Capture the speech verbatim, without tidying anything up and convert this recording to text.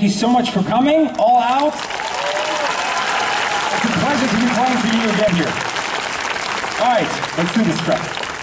you so much for coming, all out. It's a pleasure to be playing for you again here. All right, let's do this track.